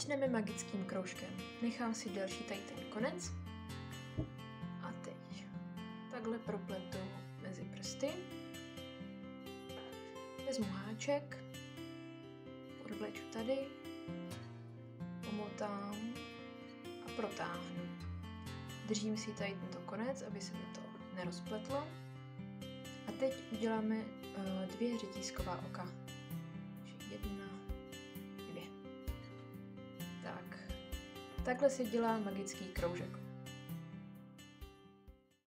Začneme magickým kroužkem. Nechám si další tady ten konec. A teď takhle propletu mezi prsty. Vezmu háček, odvleču tady, pomotám a protáhnu. Držím si tady tento konec, aby se mi to nerozpletlo. A teď uděláme 2 řetízková oka. 1, 2. Tak. Takhle se dělá magický kroužek.